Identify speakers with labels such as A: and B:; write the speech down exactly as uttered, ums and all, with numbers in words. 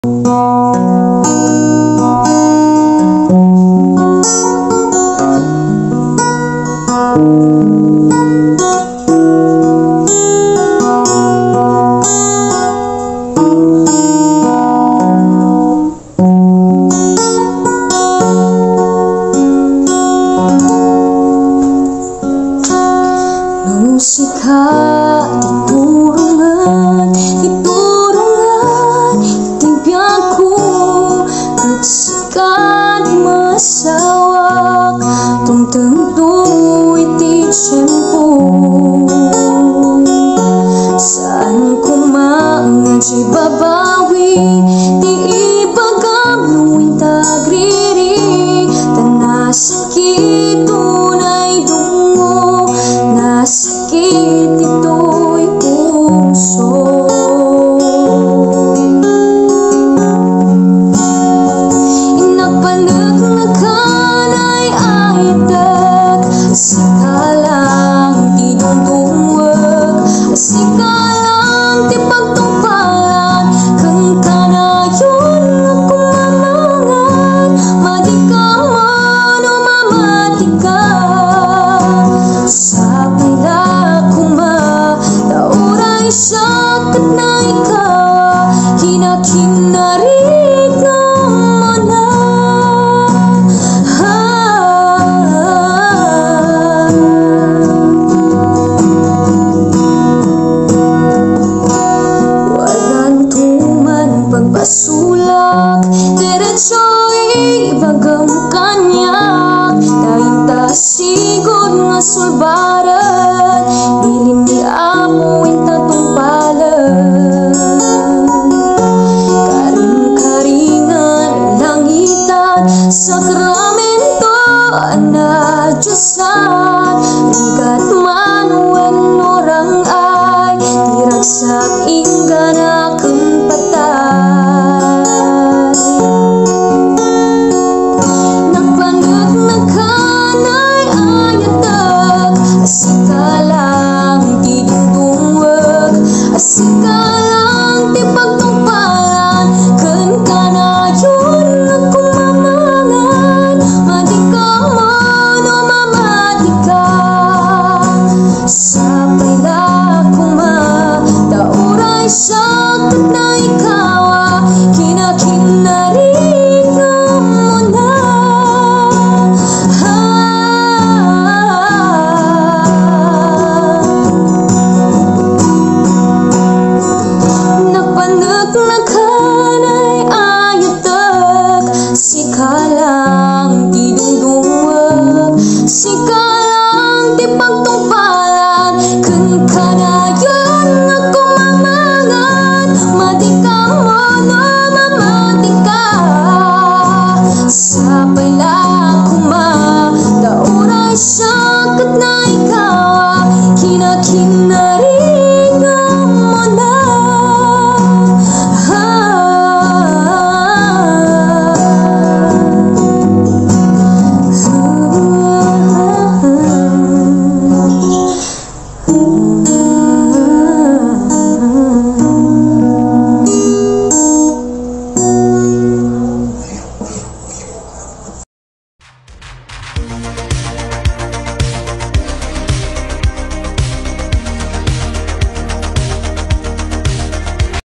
A: Sika, titurungan, titurungan, tibiang ko, katsikan masawak, tungtungtung iti tiyempo. Saan ko mga di babawi, di ibagam nuwing tagriri, tanasakit tunay dungo, nasakit ito'y puso. Inagpanaglagan ay aitak, sika lang tinutungwag, sika lang ti pagtungpalan, kang kanayon ako mamangan, madi ka man o mamati ka. Sa pila kuma, tauray sakit na ikaw, kinakinarit naman na. Walang tuman pagpasulak, diretso'y ibagang kanyak, dahil tasigod nga sulba